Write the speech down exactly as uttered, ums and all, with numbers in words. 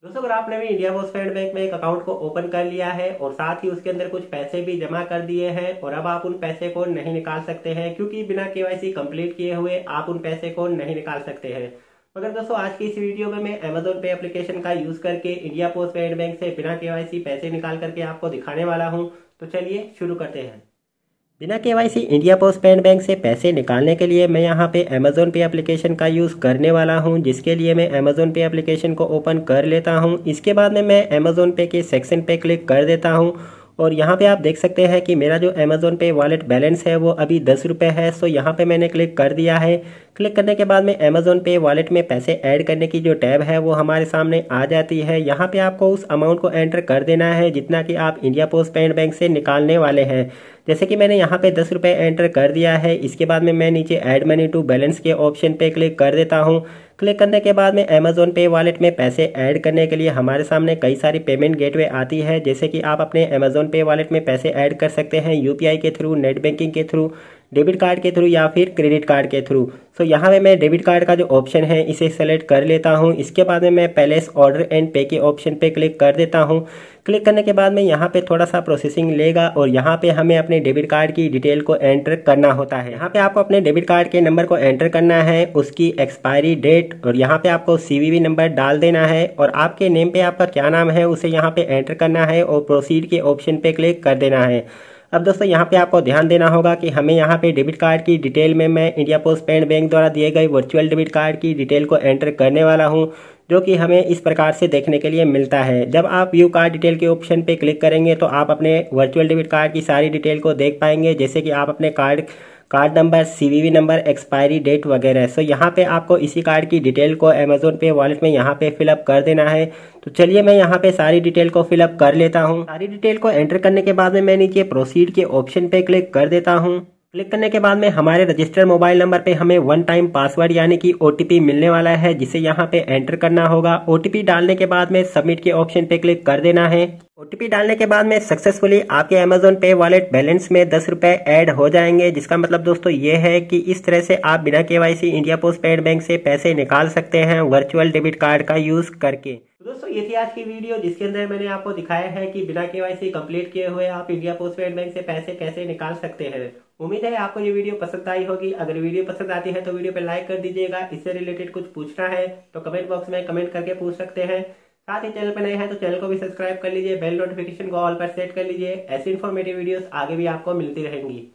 दोस्तों अगर आपने भी इंडिया पोस्ट पेमेंट बैंक में एक अकाउंट को ओपन कर लिया है और साथ ही उसके अंदर कुछ पैसे भी जमा कर दिए हैं और अब आप उन पैसे को नहीं निकाल सकते हैं क्योंकि बिना केवाईसी कंप्लीट किए हुए आप उन पैसे को नहीं निकाल सकते हैं। मगर दोस्तों आज की इस वीडियो में मैं अमेजोन पे एप्लीकेशन का यूज करके इंडिया पोस्ट पेमेंट बैंक से बिना केवाईसी पैसे निकाल करके आपको दिखाने वाला हूँ। तो चलिए शुरू करते हैं। बिना KYC India Post Payment Bank से पैसे निकालने के लिए मैं यहाँ पे अमेजोन पे एप्लीकेशन का यूज़ करने वाला हूँ, जिसके लिए मैं अमेजोन पे एप्लीकेशन को ओपन कर लेता हूँ। इसके बाद में मैं अमेजोन पे के सेक्शन पे क्लिक कर देता हूँ और यहाँ पे आप देख सकते हैं कि मेरा जो अमेजोन पे वॉलेट बैलेंस है वो अभी दस रुपये है। सो यहाँ पे मैंने क्लिक कर दिया है। क्लिक करने के बाद में अमेजोन पे वॉलेट में पैसे ऐड करने की जो टैब है वो हमारे सामने आ जाती है। यहाँ पे आपको उस अमाउंट को एंटर कर देना है जितना कि आप इंडिया पोस्ट पेमेंट बैंक से निकालने वाले हैं। जैसे कि मैंने यहाँ पे दस रुपये एंटर कर दिया है। इसके बाद में मैं नीचे ऐड मनी टू बैलेंस के ऑप्शन पे क्लिक कर देता हूँ। क्लिक करने के बाद में अमेजोन पे वॉलेट में पैसे ऐड करने के लिए हमारे सामने कई सारी पेमेंट गेटवे आती है, जैसे कि आप अपने अमेजोन पे वॉलेट में पैसे ऐड कर सकते हैं यूपीआई के थ्रू, नेट बैंकिंग के थ्रू, डेबिट कार्ड के थ्रू या फिर क्रेडिट कार्ड के थ्रू। सो यहाँ पे मैं डेबिट कार्ड का जो ऑप्शन है इसे सेलेक्ट कर लेता हूँ। इसके बाद में मैं पैलेस ऑर्डर एंड पे के ऑप्शन पे क्लिक कर देता हूँ। क्लिक करने के बाद में यहाँ पे थोड़ा सा प्रोसेसिंग लेगा और यहाँ पे हमें अपने डेबिट कार्ड की डिटेल को एंटर करना होता है। यहाँ पे आपको अपने डेबिट कार्ड के नंबर को एंटर करना है, उसकी एक्सपायरी डेट, और यहाँ पे आपको सीवीवी नंबर डाल देना है और आपके नेम पे आपका क्या नाम है उसे यहाँ पे एंटर करना है और प्रोसीड के ऑप्शन पे क्लिक कर देना है। अब दोस्तों यहाँ पे आपको ध्यान देना होगा कि हमें यहाँ पे डेबिट कार्ड की डिटेल में मैं इंडिया पोस्ट पेमेंट बैंक द्वारा दिए गए वर्चुअल डेबिट कार्ड की डिटेल को एंटर करने वाला हूँ, जो कि हमें इस प्रकार से देखने के लिए मिलता है। जब आप व्यू कार्ड डिटेल के ऑप्शन पे क्लिक करेंगे तो आप अपने वर्चुअल डेबिट कार्ड की सारी डिटेल को देख पाएंगे, जैसे कि आप अपने card card number, CVV number, expiry date वगैरह। सो यहाँ पे आपको इसी कार्ड की डिटेल को अमेजोन पे वॉलेट में यहाँ पे फिलअप कर देना है। तो चलिए मैं यहाँ पे सारी डिटेल को फिलअप कर लेता हूँ। सारी डिटेल को एंटर करने के बाद में मैं नीचे प्रोसीड के ऑप्शन पे क्लिक कर देता हूँ। क्लिक करने के बाद में हमारे रजिस्टर्ड मोबाइल नंबर पे हमें वन टाइम पासवर्ड यानी कि ओटीपी मिलने वाला है, जिसे यहाँ पे एंटर करना होगा। ओटीपी डालने के बाद में सबमिट के ऑप्शन पे क्लिक कर देना है। ओटीपी डालने के बाद में सक्सेसफुली आपके अमेजोन पे वॉलेट बैलेंस में दस रुपए ऐड हो जाएंगे, जिसका मतलब दोस्तों ये है कि इस तरह से आप बिना KYC India Post Payment Bank से पैसे निकाल सकते हैं वर्चुअल डेबिट कार्ड का यूज करके। तो दोस्तों ये थी आज की वीडियो, जिसके अंदर मैंने आपको दिखाया है कि बिना केवाईसी कंप्लीट किए हुए आप इंडिया पोस्ट पेमेंट बैंक से पैसे कैसे निकाल सकते हैं। उम्मीद है आपको ये वीडियो पसंद आई होगी। अगर वीडियो पसंद आती है तो वीडियो पे लाइक कर दीजिएगा। इससे रिलेटेड कुछ पूछना है तो कमेंट बॉक्स में कमेंट करके पूछ सकते हैं। साथ ही चैनल पर नए हैं तो चैनल को भी सब्सक्राइब कर लीजिए, बेल नोटिफिकेशन को ऑल पर सेट कर लीजिए। ऐसी इन्फॉर्मेटिव वीडियोस आगे भी आपको मिलती रहेंगी।